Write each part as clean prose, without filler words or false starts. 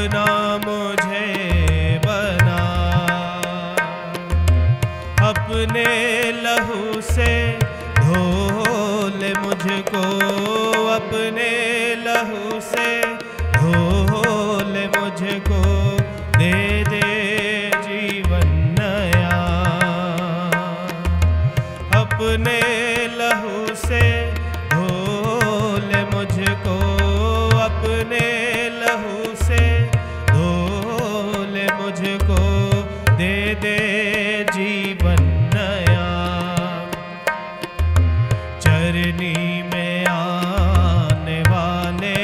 अपना मुझे बना, अपने लहू से धो ले मुझको, अपने लहू से धो ले मुझको, दे दे जीवन नया। अपने लहू से धो ले मुझको, अपने लहू से धो ले मुझको, दे दे जीवन नया। चरनी में आने वाले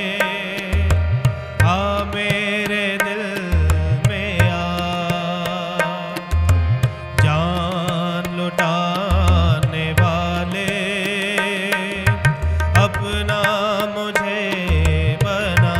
आ मेरे दिल में आ, जान लुटाने वाले अपना मुझे बना।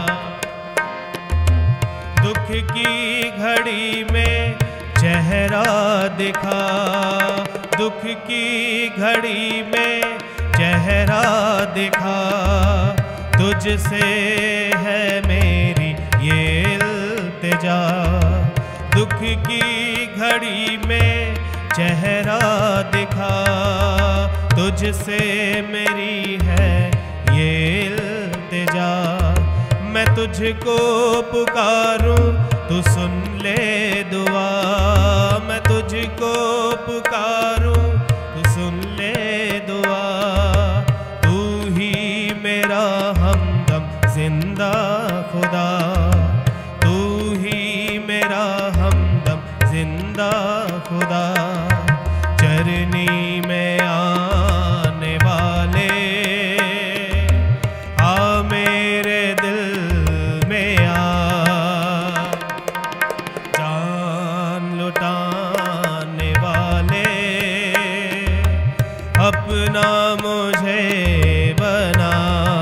दुख की घड़ी में चेहरा दिखा, दुख की घड़ी में चेहरा दिखा, तुझसे है मेरी ये इल्तिजा। दुख की घड़ी में चेहरा दिखा, तुझसे मेरी है ये इल्तिजा। मैं तुझको पुकारूं तू सुन ले दुआ, मैं तुझको पुकारूं तू सुन ले दुआ। तू ही मेरा हमदम जिंदा खुदा, तू ही मेरा हमदम जिंदा खुदा। चरनी में आने वाले आ मेरे दिल में आ, जान लुटाने वाले अपना मुझे बना।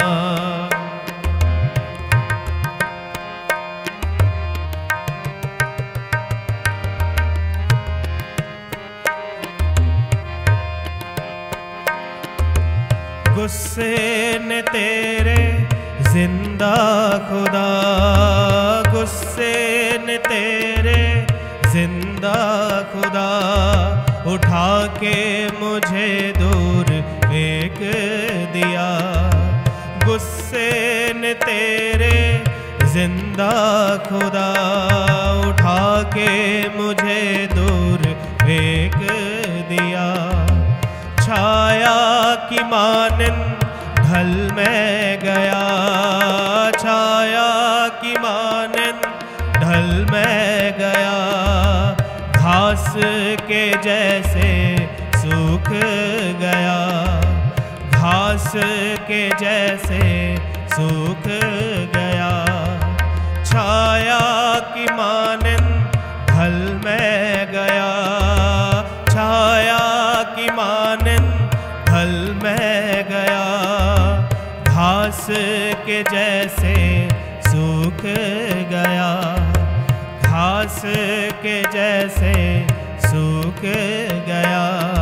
गुस्से ने तेरे जिंदा खुदा, गुस्से ने तेरे जिंदा खुदा, उठा के मुझे दूर फेंक दिया। गुस्से ने तेरे जिंदा खुदा, उठा के मुझे दूर फेंक दिया। छाया की मानंद ढल में गया, छाया की मानंद ढल में गया। घास के जैसे सूख गया, घास के जैसे सूख गया। छाया की मानंद ढल में गया, छाया की मानंद ढल में गया। घास के जैसे सूख गया, घास के जैसे सूख गया।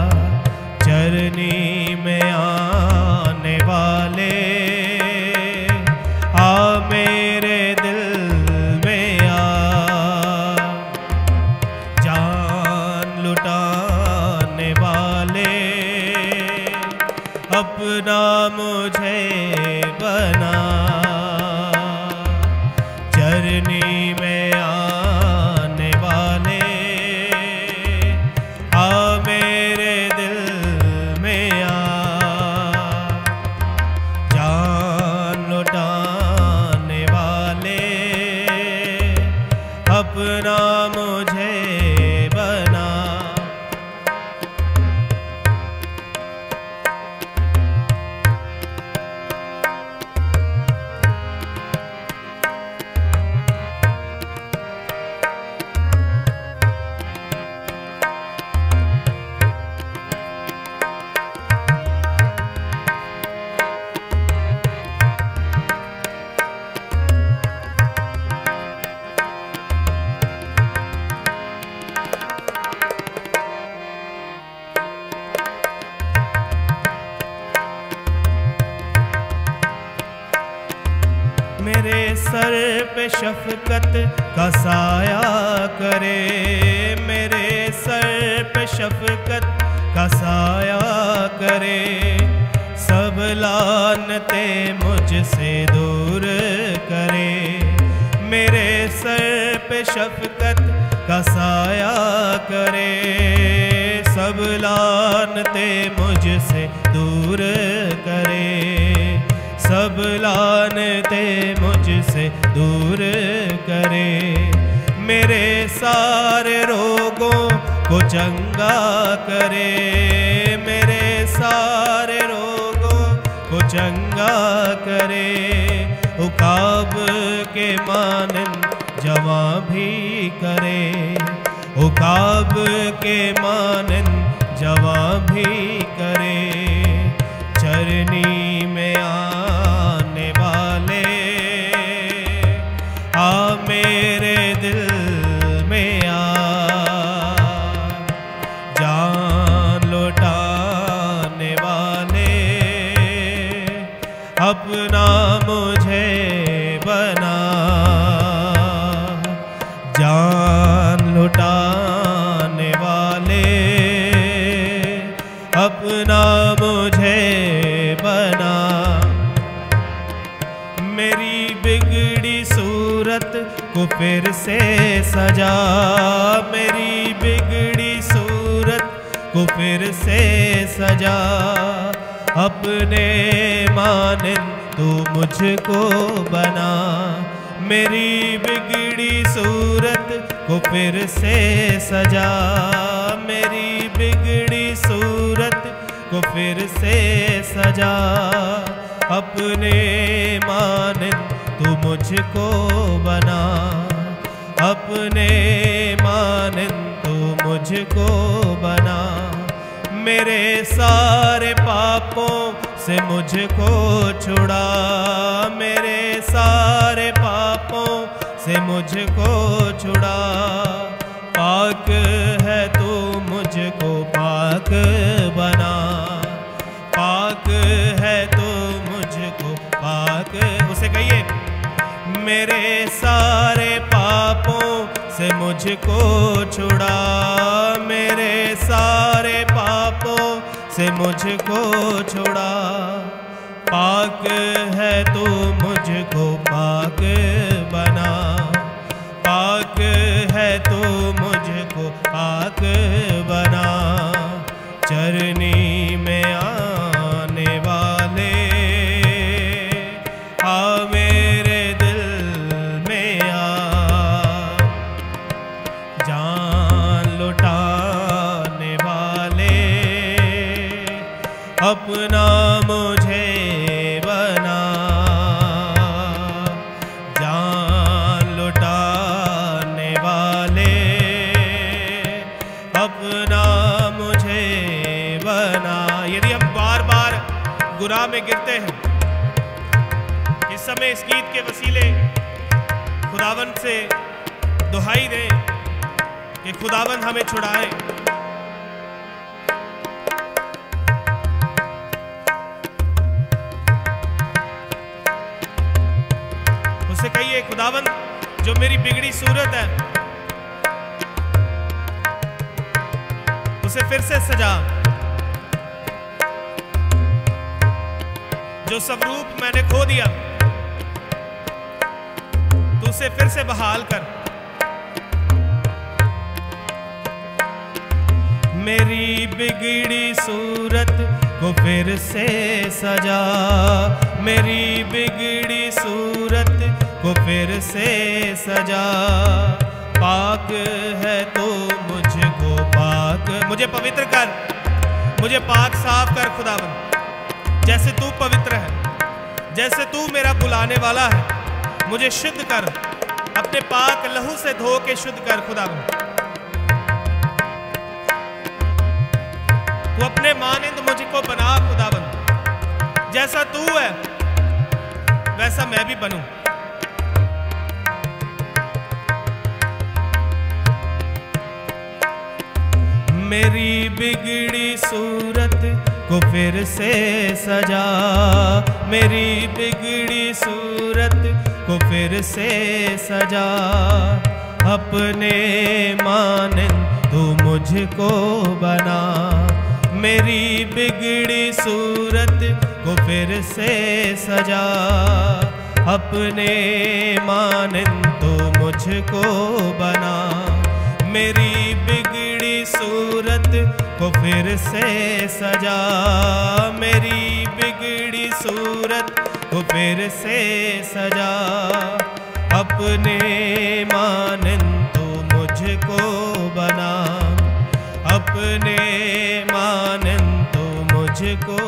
चरनी में आने वाले आ मेरे दिल में आ, जान लुटाने वाले अपना मुझे बना। चरनी में आने वाले आ सर पे शफकत का साया करे, मेरे सर पे शफकत का साया करे, सब लानते मुझसे दूर करे, मेरे सर पे शफकत का साया करे, सब लानते मुझसे दूर करे, सब लानते मुझसे दूर करे, मेरे सारे रोगों को चंगा करे, मेरे सारे रोगों को चंगा करे, उकाब के मानन जवा भी करे, उकाब के मानन जवा भी करे, चरनी में आने वाले आ मेरे दिल में आ, जान लौटाने वाले अपना मुझे बना, जान लौटाने वाले अपना मुझे बना, मेरी बिगड़ी सूरत को फिर से सजा, मेरी बिगड़ी सूरत को फिर से सजा, अपने मानन तू मुझको बना, मेरी बिगड़ी सूरत को फिर से सजा, मेरी बिगड़ी सूरत को फिर से सजा, अपने मानन तू मुझको बना, अपने मानन तू मुझको बना, मेरे सारे पापों से मुझको छुड़ा, मेरे सारे पापों से मुझको छुड़ा, पाक है तू मुझको पाक बना, पाक है तू मुझको पाक, उसे कहिए मेरे सारे पापों से मुझको छुड़ा, मेरे सारे पापों से मुझको छुड़ा, पाक है तू मुझको पाक बना, पाक है तू मुझको पाक बना, चरनी में आने वाले आ मेरे दिल में आ, जान लौटाने वाले अपना मुझे बना, जान लौटाने वाले अपना मुझे बना। यदि हम बार बार गुनाह में गिरते हैं, इस समय इस गीत के वसीले खुदावन से दुहाई दें कि खुदावन हमें छुड़ाए। उससे कहिए खुदावन जो मेरी बिगड़ी सूरत है उसे फिर से सजा, जो स्वरूप मैंने खो दिया तो उसे फिर से बहाल कर। मेरी बिगड़ी सूरत को फिर से सजा, मेरी बिगड़ी सूरत को फिर से सजा, पाक है तो मुझको पाक, मुझे पवित्र कर, मुझे पाक साफ कर खुदावन, जैसे तू पवित्र है, जैसे तू मेरा बुलाने वाला है, मुझे शुद्ध कर, अपने पाक लहू से धो के शुद्ध कर खुदावन। तू अपने मानिंद मुझको बना खुदावन, जैसा तू है वैसा मैं भी बनूं। मेरी बिगड़ी सूरत को फिर से सजा, मेरी बिगड़ी सूरत को फिर से सजा। अपने मानन तू मुझको बना, मेरी बिगड़ी सूरत को फिर से सजा। अपने मानन तू मुझको बना, मेरी बिगड़ी सूरत को फिर से सजा। मेरी बिगड़ी सूरत को फिर से सजा। अपने मानन तू मुझको बना, अपने मानन तू मुझको